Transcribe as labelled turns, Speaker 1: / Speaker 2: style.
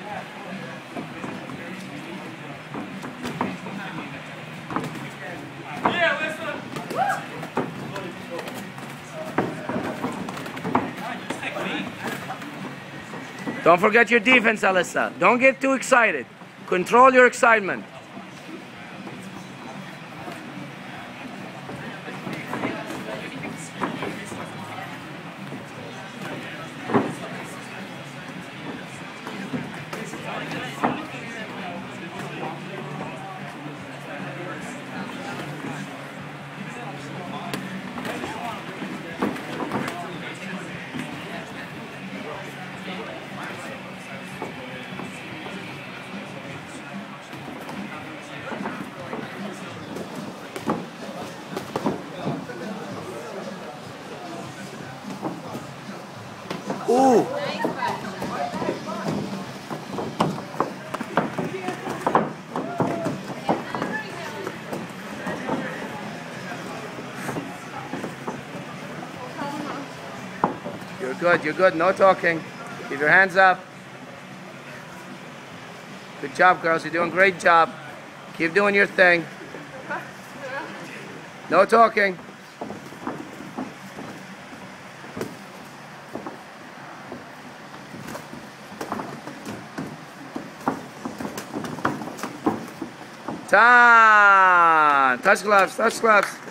Speaker 1: Don't forget your defense, Alyssa. Don't get too excited. Control your excitement. Ooh. You're good, you're good. No talking. Keep your hands up. Good job, girls. You're doing a great job. Keep doing your thing. No talking. Time! Touch gloves, touch gloves.